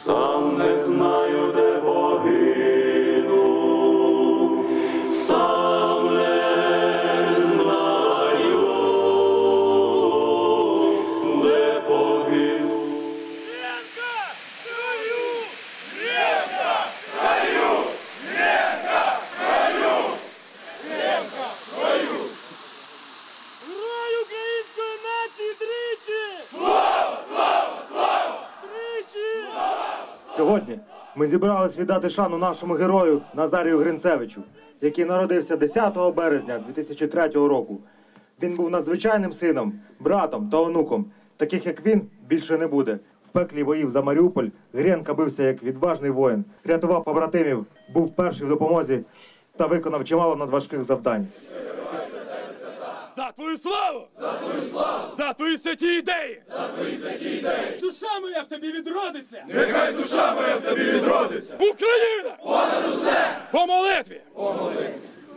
сам не знаю, де погину, сам не знаю, де погину. Гренка, краю! Гренка, краю! Гренка, краю! Гренка, краю! Герой української нації тричі! Слава, слава, слава! Тричі! Сьогодні ми зібрались віддати шану нашому герою Назарію Гринцевичу, який народився 10 березня 2003 року. Він був надзвичайним сином, братом та онуком. Таких, як він, більше не буде. В пеклі боїв за Маріуполь Гренка бився як відважний воїн, рятував побратимів, був перший в допомозі та виконав чимало надважких завдань. За твою славу! За твою славу! За твої святі ідеї! За твої святі ідеї! Душа моя в тобі відродиться! Нехай душа моя в тобі відродиться! Україна! Понад усе! По молитві! По молитві!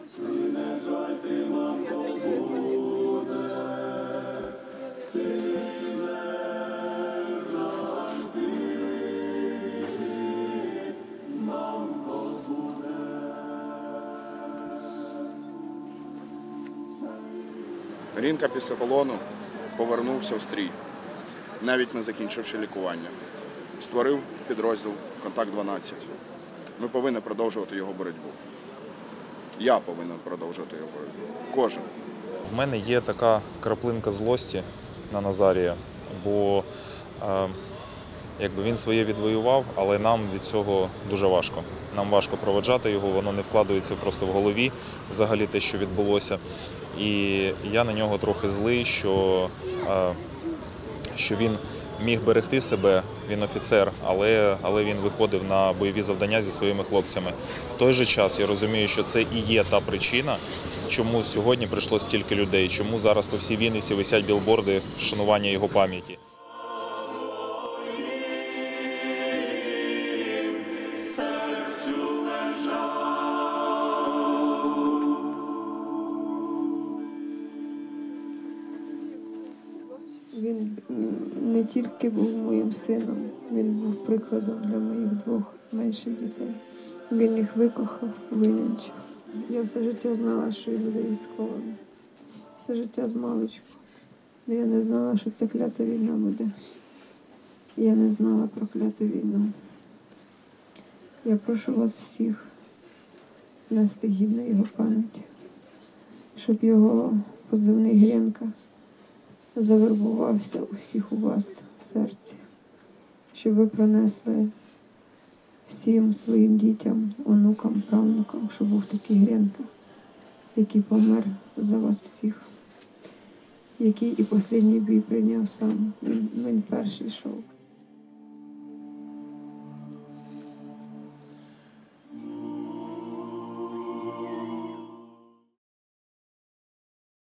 Грінка після полону повернувся в стрій, навіть не закінчивши лікування. Створив підрозділ «Контакт-12». Ми повинні продовжувати його боротьбу. Я повинен продовжувати його боротьбу. Кожен. У мене є така краплинка злості на Назарія, бо якби він своє відвоював, але нам від цього дуже важко. Нам важко проводжати його, воно не вкладається просто в голові, взагалі те, що відбулося. І я на нього трохи злий, що він міг берегти себе, він офіцер, але він виходив на бойові завдання зі своїми хлопцями. В той же час я розумію, що це і є та причина, чому сьогодні прийшло стільки людей, чому зараз по всій Вінниці висять білборди вшанування його пам'яті. Він не тільки був моїм сином, він був прикладом для моїх двох менших дітей. Він їх викохав, винянчив. Я все життя знала, що він буде військовим. Все життя з маличку. Я не знала, що ця клята війна буде. Я не знала про кляту війну. Я прошу вас всіх нести гідно його пам'ять, щоб його позивний Гренка завербувався у всіх у вас в серці, щоб ви принесли всім своїм дітям, онукам, правнукам, щоб був такий Гренка, який помер за вас всіх, який і останній бій прийняв сам. Він перший йшов.